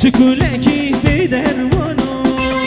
شکولکی به درمانو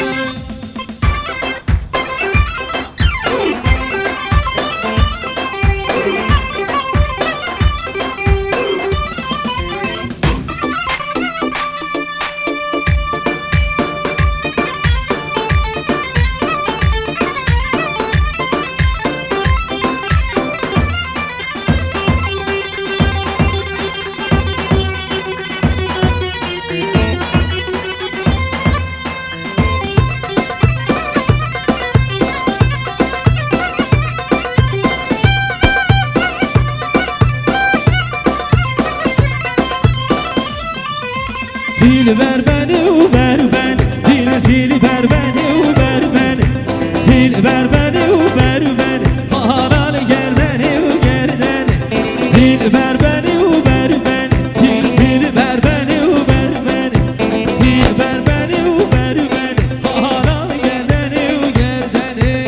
دل بر بنه و بر بنه دل بر بنه و بر بنه دل بر بنه و بر بنه حلال گردنه و گردنه دل بر بنه و بر بنه دل بر بنه و بر بنه دل بر بنه و بر بنه حلال گردنه و گردنه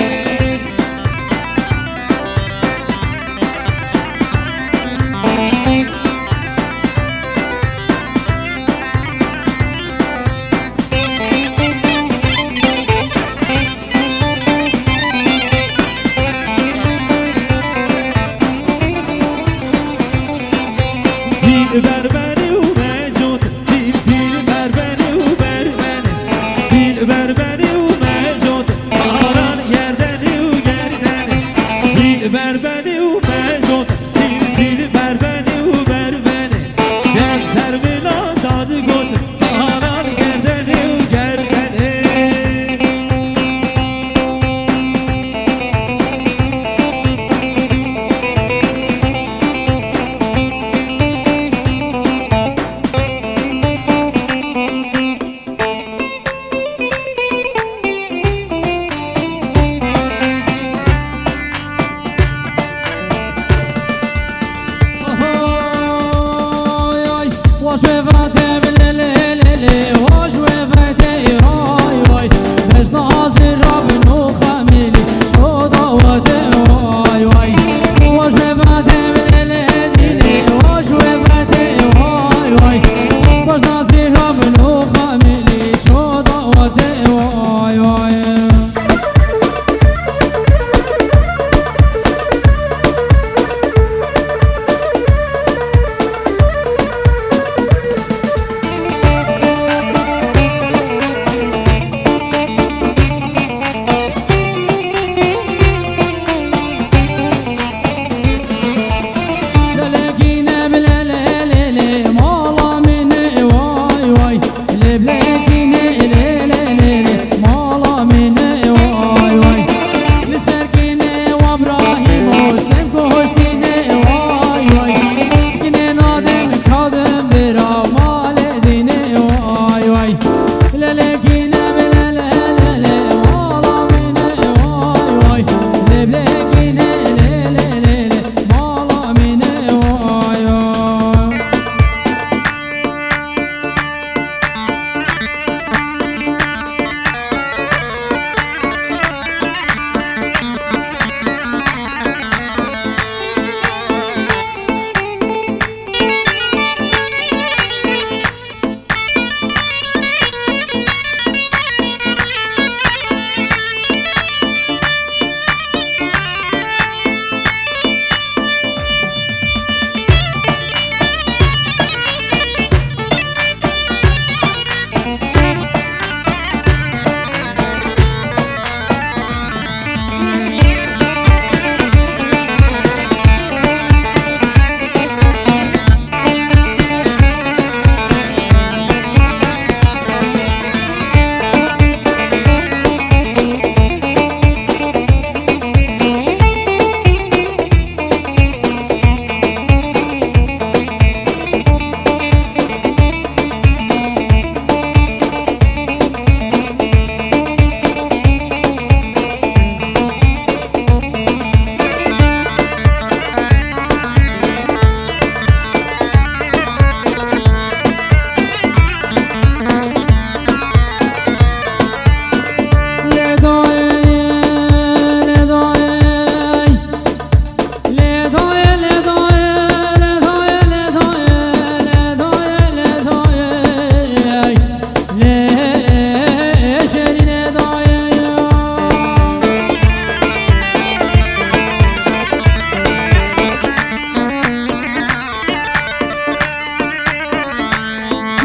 دل بر بنه و مجود دل بر بنه و بر بنه دل بر بنه و مجود حلال گردنه و گردنه دل بر بنه و مجود دل بر بنه و بر بنه در سر بلا داد گفت حلال گردنه و گردنه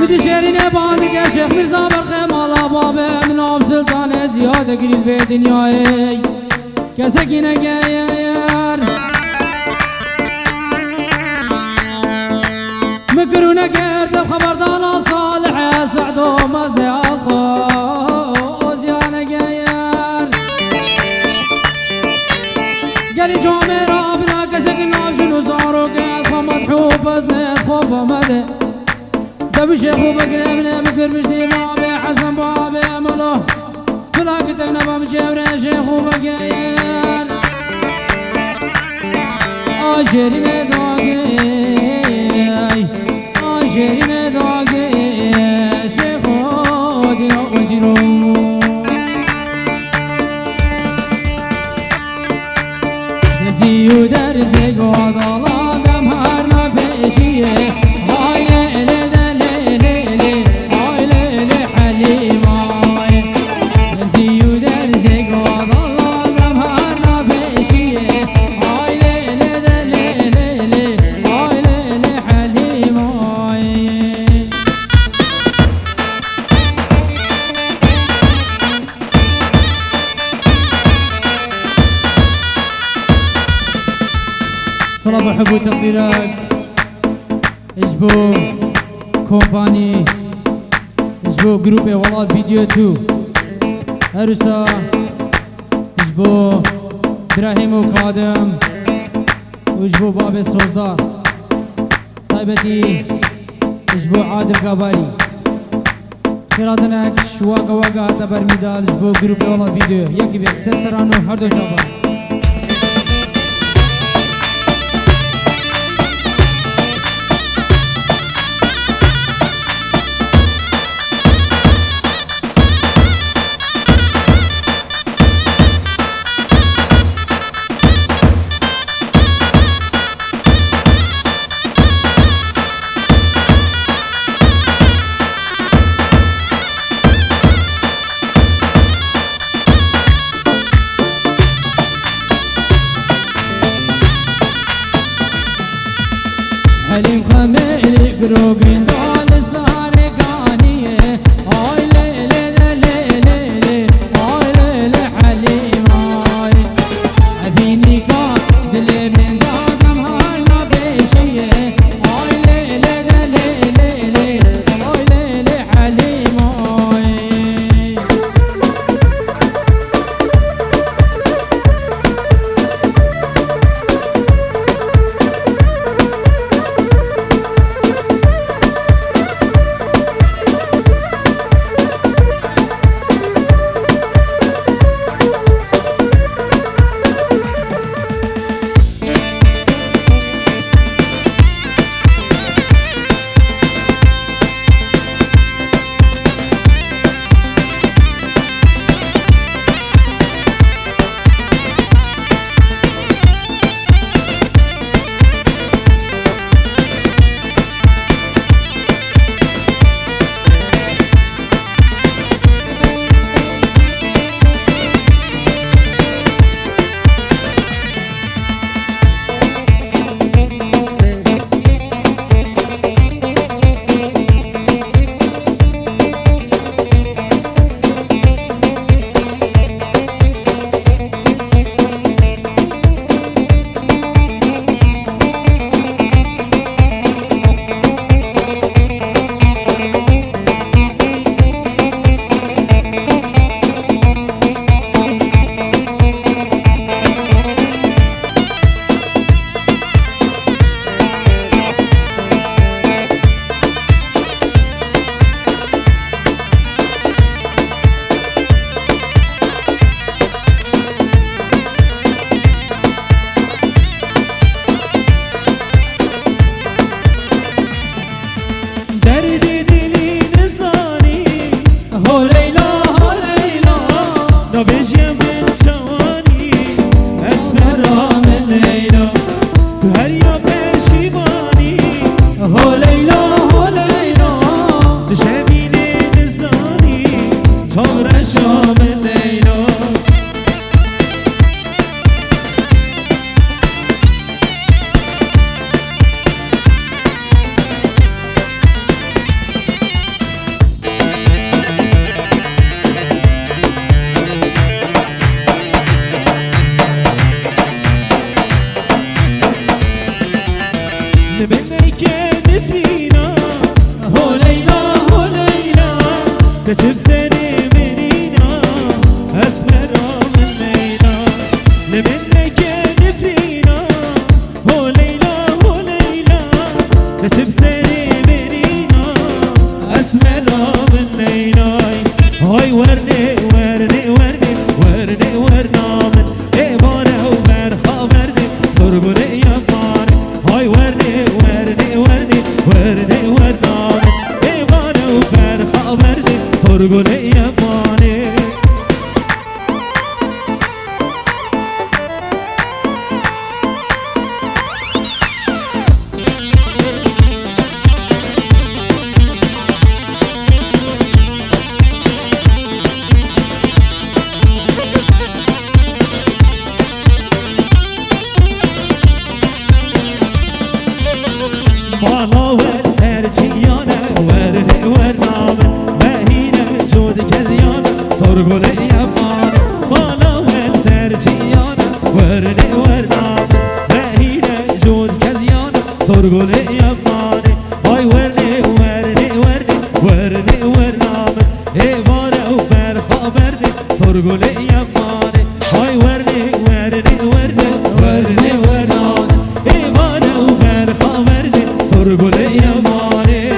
بدي شيرين باندك يا شيخ مرزا برخي مالا بابا من عم سلطان زيادة قريل في دنياي كسكينة قاير مكرونة قرد الخبر دانا صالح يا سعدو مزدي عالقو زيانة قاير قالي جوامي رابنا كشكل ناب شنو زارو قاد خمد بزنت خوف مدى دبي شيخ وبكر من بكر بجدي بابي حسن بابي ملو فلاك تقنبا مجبر شيخ وبكر آشرين داقي آشرين داقي شيخ ودينا وزيرو نزيو درزق وضلا دمهرنا بشيه هاي ليلة صلاة وحب وتقديرك اجبو كومباني اجبو جروب ولاد فيديو 2 هرسا اجبو ابراهيم وقادم واجبو باب السوزدار طيبتي اجبو عادل قباري خيراتنك شواقا واقا حتى برميدال اجبو جروب ولاد فيديو يكي بيك سرسرانو هردو شابان تجيب سني منينا أسمر من ليلى لمنك نفرينا هو ليلى هو ليلى تجيب سني منينا أسمر من ليلى هاي ورني ورني ورني ورني ورنا من إيبانا وبرها ورني سرقني يا ماني هاي ورني ورني ورني ورني ورنا من إيبانا وبرها ورني سرقني يا ماني مالا ورسر چیانه ورنه ورنامن مهینه جود کزیانه سرگونه یمانه مالا ورسر چیانه ورنه ورنامن مهینه جود کزیانه سرگونه یمانه وای ورنه ورنه ورنه ورنه ورنامن ایوانه و برخا برنه سرگونه یمانه وای ورنه ورنه ورنه ورنه ورنامن ایوانه و برخا برنه سرگونه یمانه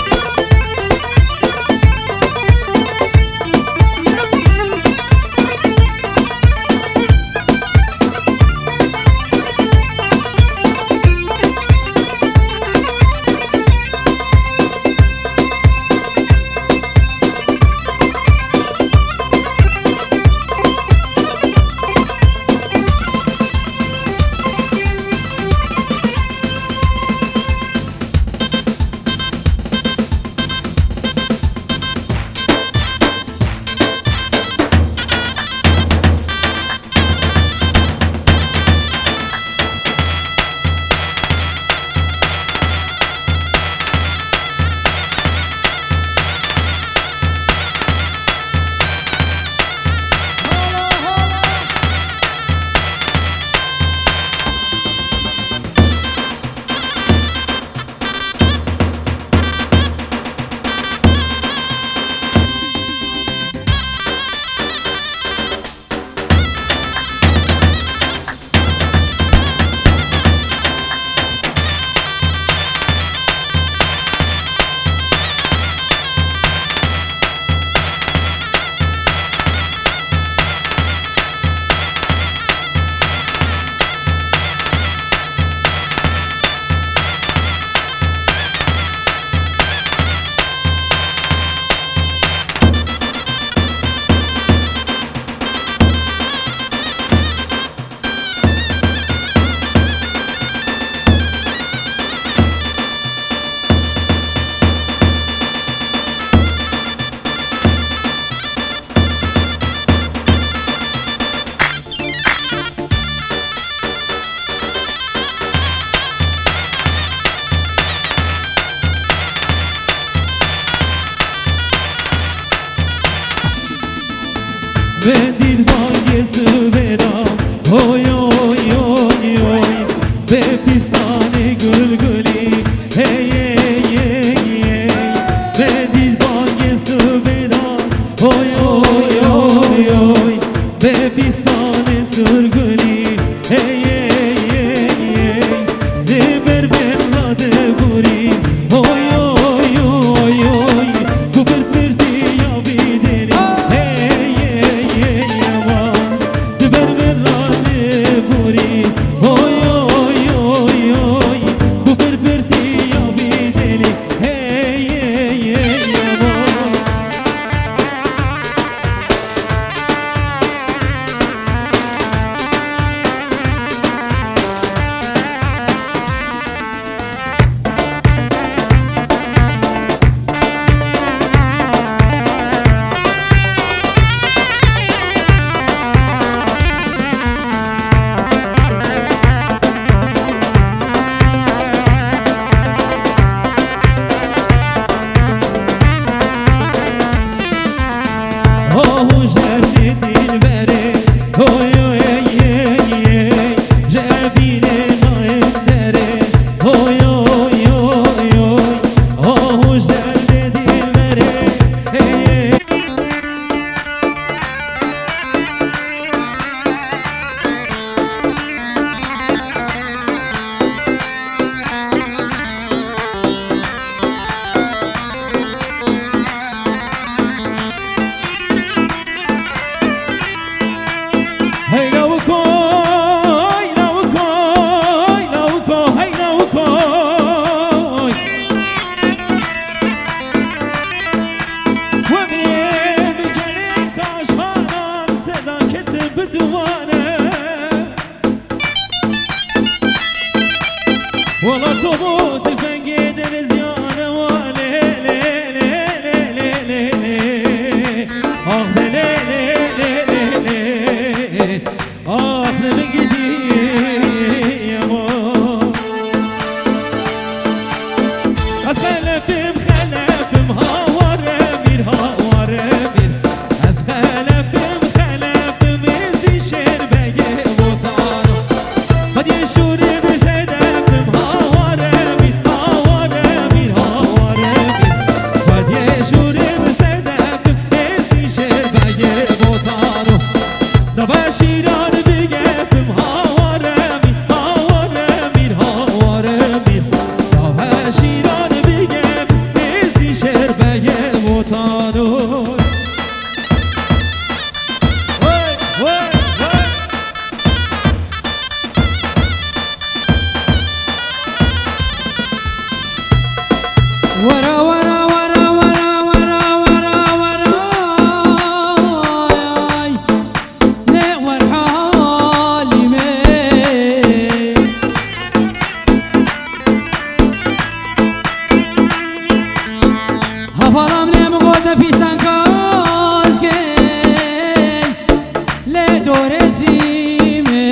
بدید بانگ سوبرام هوی هوی هوی هوی به پیستان گل گلی هی هی هی بدید بانگ سوبرام هوی هوی هوی هوی به پیستان سرگلی هی هی هی دبر بر بوری هوی هوی هوی هوی کوبر پرتی یا بیدری هی هی هی دبر بر نفیسن کاز که لدور زیمه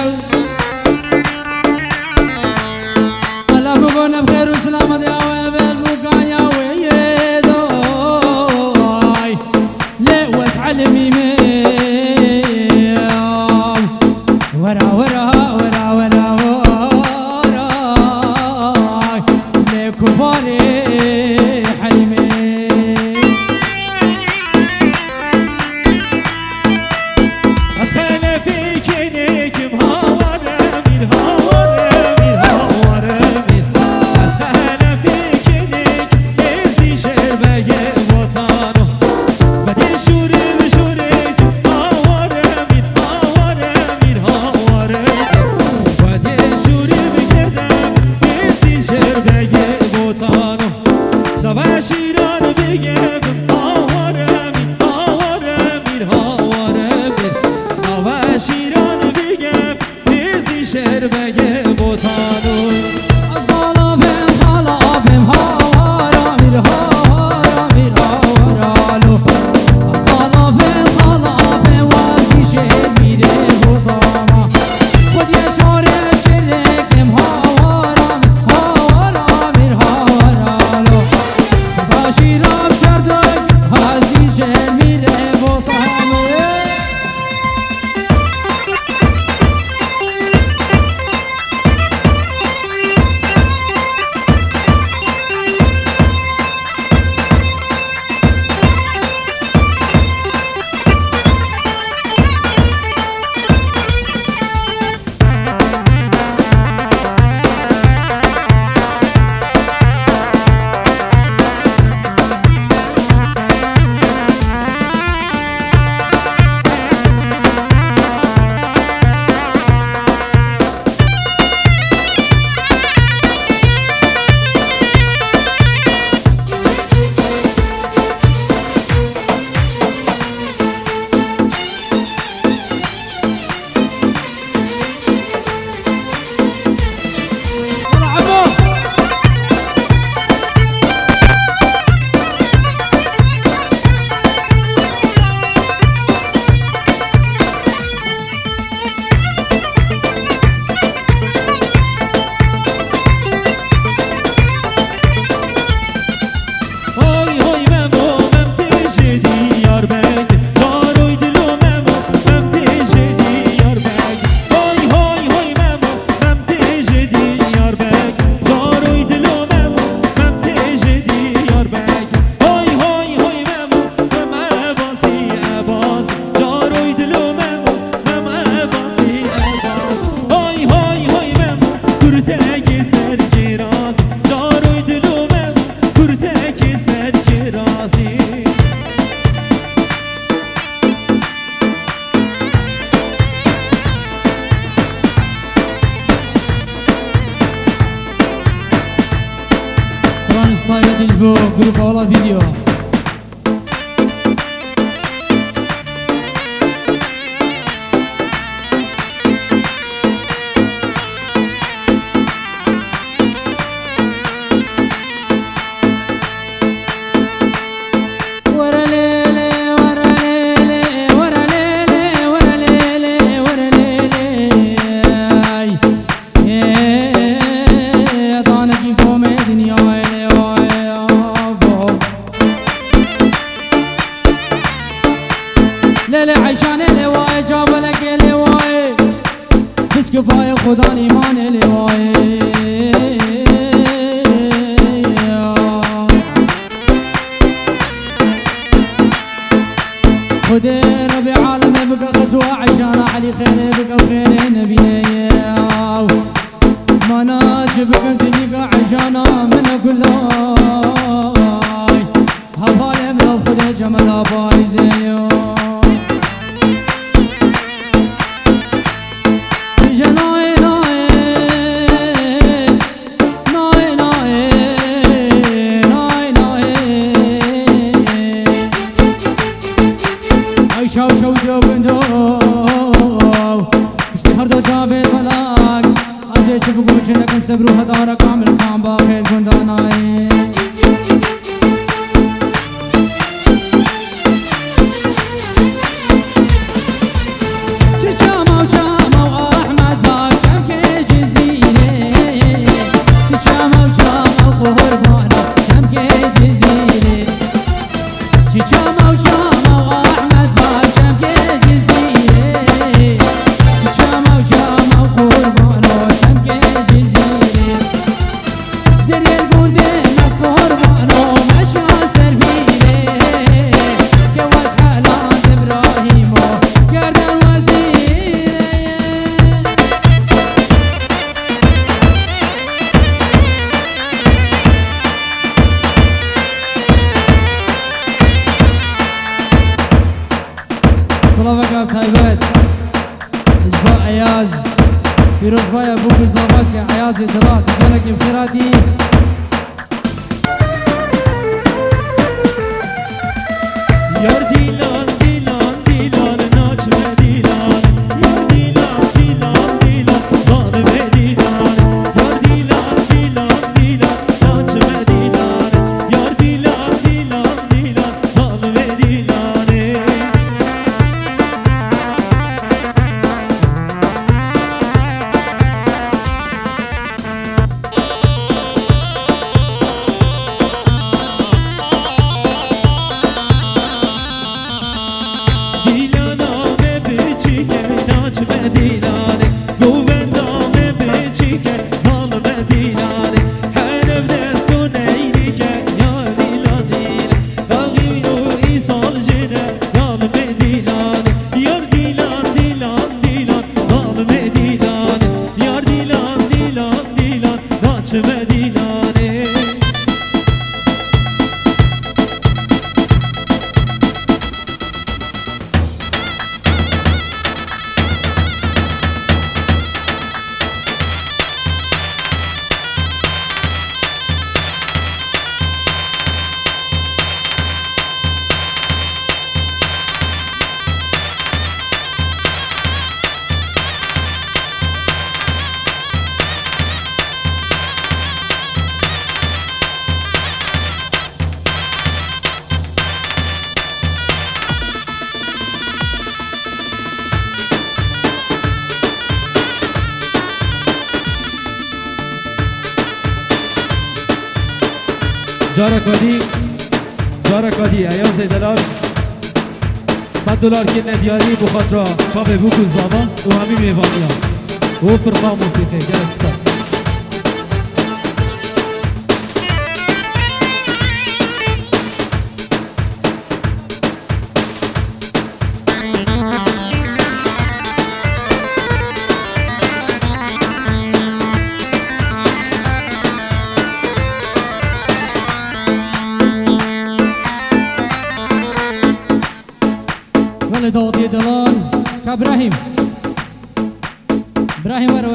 الله بگونه بخیر و سلامت یاوه بل بکان یاوه یدای لوس علمی ورا ورا ورا ورا ورا لكباري حلمي أسخن فيك نيك مهاورة من هاورة من هاورة من أسخن فيك نيك إزدي شربك وطانه بدي شوري بشوري هاورة من هاورة من هاورة بدي شوري بكدم إزدي شربك وطانه نباشيران بيجيب هاورة من هاورة من هاورة من نباشيران بيجيب إزدي شربك وطانه أصغلافم خلافم هاورا مير هاورا مير هاورا لو أصغلافم خلافم وازدي شهر ميره بطاما خود يشارب شركم هاورا مير هاورا لو صدا شيراب شردك وازدي شهر ميره بطاما Grupo Hola Video. كفاية خدا ایمان لوای خد رب عالم بقى غزوة عشان علي خير بقى خير نبي مناج بقى تلقى عشان من كلاي هفالم لو خد جمال بايزيو شو شو جو بندو استهر دو جابت ملاك ازي شوفكم جنكم صبروا هدارة كامل كام باخد كنداناي چاما و چاما و احمد باشم که جزیره چاما و چاما و قربان باشم که جزیره زریل گونده نست قربان و مشان سرمیره که وز حالات ابراهیم و گردن وزیره صلافك اب تايبت اجباء عياز فيروز بايا ابوك الزابات عيازي دلات قالك بخيراتي یار دیلان دیلان دیلان ناچ به دیلان یار دیلان دیلان دیلان ظالم دیلان یار دیلان دیلان دیلان ناچ به دیلان یار دیلان دیلان دیلان ظالم دیلانه دیلانه گووندام بچیکه ظالم دیلانه حرف دستو نیری که یار دیلانه باقی و ایسال جنه ظالم دیلانه یار دیلان دیلان دیلان ظالم دیلانه یار دیلان دیلان دیلان ناچم دیلانه جارا کادی ایاز دلار $100 که ندیاری بخاطر چاپ بوکو زاما و همین میوانیا و فرقا موسیقی گرد سپاس داودی دلان كابراهيم ابراهيم ورا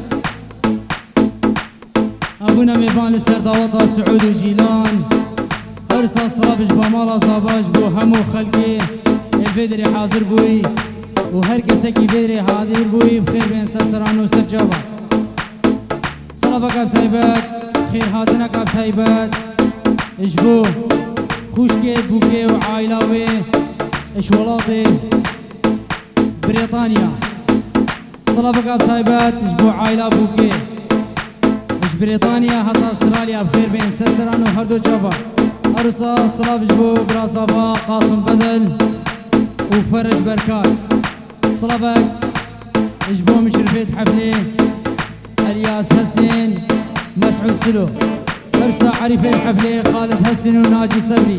ابونا ميبان السرداوطة سعود وجيلان ارسال صلابش بمالا صاباش بو همو خلقي البدري حاضر بوي وهر كسكي بدري حاضر بوي بخير بين سرسران وسرجابا صلابك اب تايبات خير هادنك اب تايبات اجبو خوشكي بوكي وعائلاوي اشولاطي بريطانيا صلابك اب تايبات اجبو عائلة بوكي اش بريطانيا حتى استراليا بخير بين سرسران وهردو جابا ارسا صلاف اجبو براسافا قاسم بدل وفرج بركات صلابك اجبو مشرفيت حفلي الياس حسين مسعود سلو ارسا عريفة حفلي خالد حسين وناجي صبري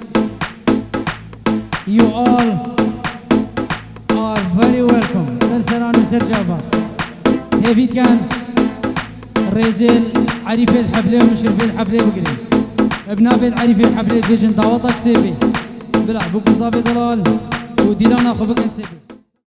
You all are very welcome. سرسران وسرجابا هيفيد كان ريزيل عريفة الحفلة ومشرفة الحفلة بقري ابناء عريفة الحفلة فيجن دعوتك سيبي بلا بوكو صافي ضلال وديلانا خبك نسيبي